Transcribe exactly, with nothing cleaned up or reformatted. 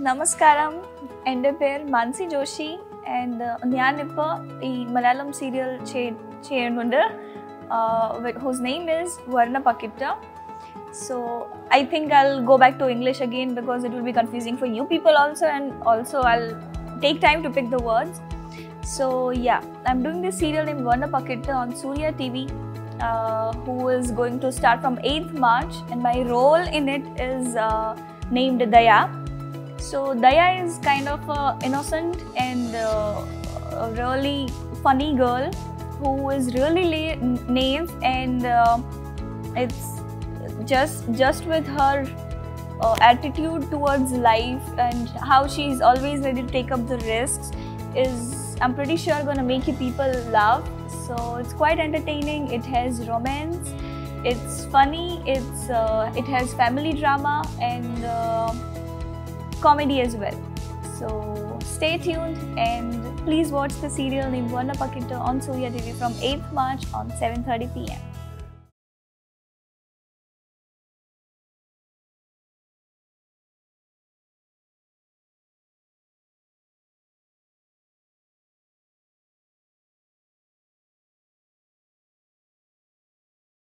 നമസ്കാരം, എൻ്റെ പേര് മാൻസി ജോഷി ആൻഡ് ഞാനിപ്പോൾ ഈ മലയാളം സീരിയൽ ചെയ്യുന്നുണ്ട് whose name is Varna Pakita. So I think I'll go back to English again because it will be confusing for you people also, and also I'll take time to pick the words. So yeah, I'm doing this serial named Varna Pakita on Surya T V, uh, who is going to start from eighth March, and my role in it is uh, named Daya. So Daya is kind of a innocent and uh, a really funny girl who is really naive, and uh, it's just just with her uh, attitude towards life and how she's always ready to take up the risks is, I'm pretty sure, gonna make you people laugh. So it's quite entertaining. It has romance, it's funny, it's uh, it has family drama and uh, comedy as well. So stay tuned and please watch the serial named Varna Pakita on Surya T V from eighth March on seven thirty p m